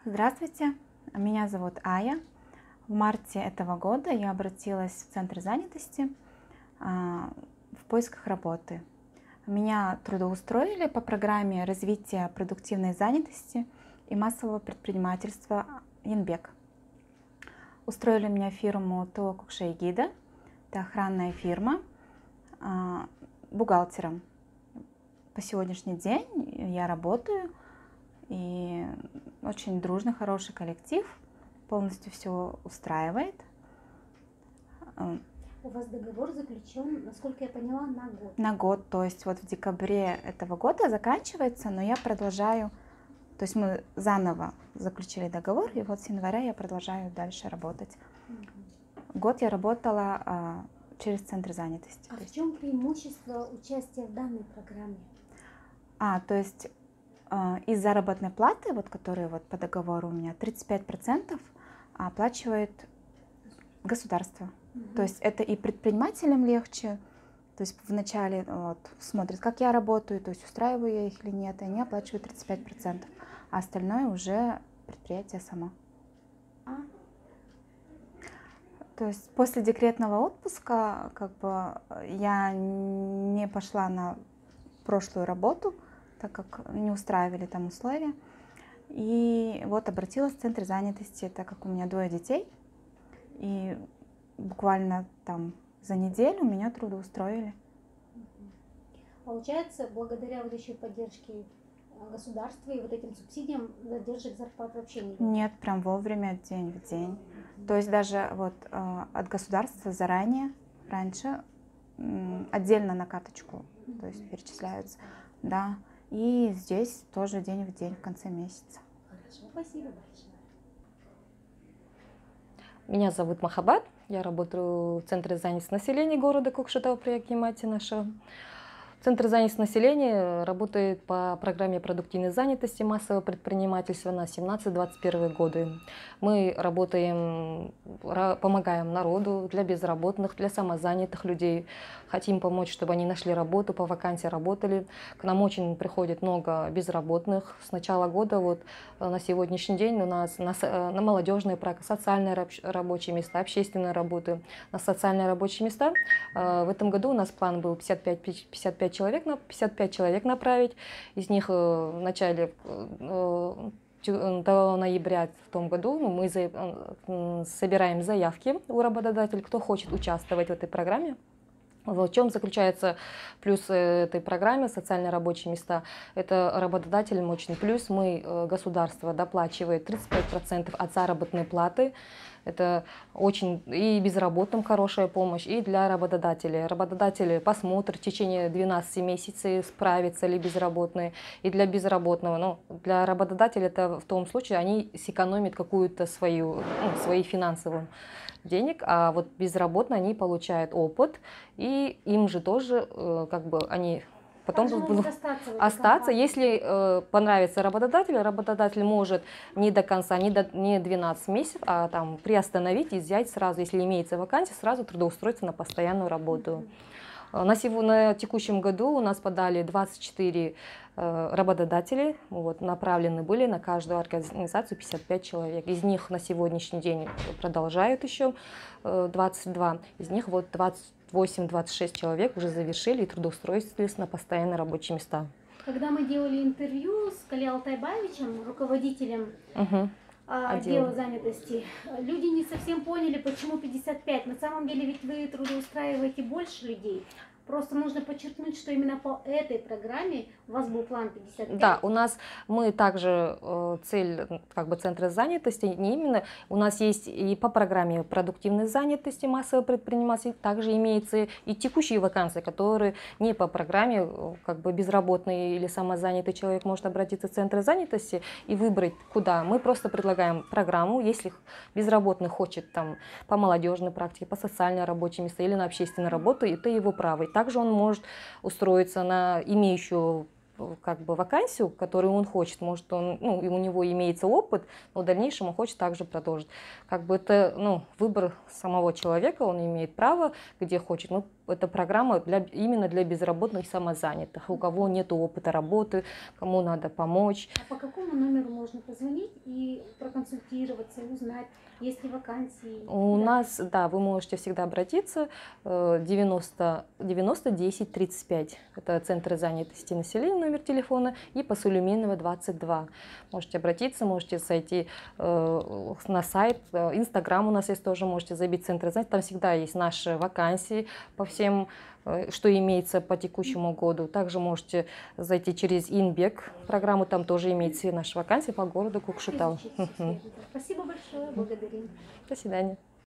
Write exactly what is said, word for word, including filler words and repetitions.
Здравствуйте, меня зовут Ая. В марте этого года я обратилась в Центр занятости а, в поисках работы. Меня трудоустроили по программе развития продуктивной занятости и массового предпринимательства Янбек. Устроили меня в фирму ТО Кукшайгида, это охранная фирма, а, бухгалтером. По сегодняшний день я работаю, и очень дружный, хороший коллектив, полностью все устраивает. У вас договор заключен, насколько я поняла, на год? На год, то есть вот в декабре этого года заканчивается, но я продолжаю, то есть мы заново заключили договор, и вот с января я продолжаю дальше работать. Угу. Год я работала а, через Центр занятости. А в чем преимущество участия в данной программе? А, то есть из заработной платы, вот, которая вот по договору у меня, тридцать пять процентов оплачивает государство. Угу. То есть это и предпринимателям легче, то есть вначале вот, смотрят, как я работаю, то есть устраиваю я их или нет, и они оплачивают тридцать пять процентов, а остальное уже предприятие само. А? То есть после декретного отпуска как бы я не пошла на прошлую работу, так как не устраивали там условия. И вот обратилась в Центр занятости, так как у меня двое детей. И буквально там за неделю меня трудоустроили. Получается, благодаря вот еще поддержке государства и вот этим субсидиям задержек зарплат вообще не было? Нет, прям вовремя, день в день. Mm-hmm. То есть даже вот от государства заранее, раньше, отдельно на карточку, mm-hmm. то есть перечисляются. Да. И здесь тоже день в день в конце месяца. Хорошо, спасибо большое. Меня зовут Махаббат, я работаю в Центре занятости населения города Кокшетау при акимате нашего. Центр занятости населения работает по программе продуктивной занятости массового предпринимательства на семнадцатый — двадцать первый годы. Мы работаем, помогаем народу, для безработных, для самозанятых людей. Хотим помочь, чтобы они нашли работу, по вакансии работали. К нам очень приходит много безработных. С начала года вот на сегодняшний день у нас на, на молодежные проекты, социальные рабочие места, общественные работы, на социальные рабочие места. В этом году у нас план был пятьдесят пять, пятьдесят пять человек, на пятьдесят пять человек направить. Из них в начале до ноября в том году мы собираем заявки у работодателей, кто хочет участвовать в этой программе. В чем заключается плюс этой программы «Социальные рабочие места»? Это работодателям очень плюс. Мы, государство доплачивает тридцать пять процентов от заработной платы. Это очень и безработным хорошая помощь, и для работодателей. Работодатели посмотрят в течение двенадцати месяцев, справятся ли безработные. И для безработного, ну, для работодателя это в том случае, они сэкономят какую-то свою, ну, свои финансовые денег, а вот безработные они получают опыт, и им же тоже как бы они потом будут остаться, остаться. Если э, понравится работодателю, работодатель может не до конца, не до не двенадцати месяцев, а там приостановить и взять сразу, если имеется вакансия, сразу трудоустроиться на постоянную работу. Mm-hmm. на, сего, на текущем году у нас подали двадцать четыре э, работодателей, вот, направлены были на каждую организацию пятьдесят пять человек. Из них на сегодняшний день продолжают еще э, двадцать два, из них вот двадцать восемь — двадцать шесть человек уже завершили и трудоустроились на постоянные рабочие места. Когда мы делали интервью с Кали Алтайбаевичем, руководителем угу. отдела занятости, люди не совсем поняли, почему пятьдесят пять. На самом деле ведь вы трудоустраиваете больше людей. Просто нужно подчеркнуть, что именно по этой программе у вас был план пятьдесят пять. Да, у нас мы также э, цель как бы центра занятости не именно. У нас есть и по программе продуктивной занятости массового предпринимательства, также имеется и текущие вакансии, которые не по программе, как бы безработный или самозанятый человек может обратиться в центр занятости и выбрать куда. Мы просто предлагаем программу, если безработный хочет там по молодежной практике, по социальной рабочей месте или на общественную работу, это его право. Также он может устроиться на имеющую как бы вакансию, которую он хочет. Может, он, ну, и у него имеется опыт, но в дальнейшем он хочет также продолжить. Как бы это, ну, выбор самого человека, он имеет право, где хочет. Мы это программа для, именно для безработных и самозанятых, у кого нет опыта работы, кому надо помочь. А по какому номеру можно позвонить и проконсультироваться, узнать, есть ли вакансии? У да? нас, да, вы можете всегда обратиться, девяносто девяносто десять тридцать пять, это Центр занятости населения, номер телефона, и по Сулейменова двадцать два. Можете обратиться, можете зайти э, на сайт, Инстаграм у нас есть тоже, можете забить Центр занятости, там всегда есть наши вакансии по всем, э, что имеется по текущему году. Также можете зайти через Инбек программу, там тоже имеется все наши вакансии по городу Кокшетау. Спасибо большое, благодарим. До свидания.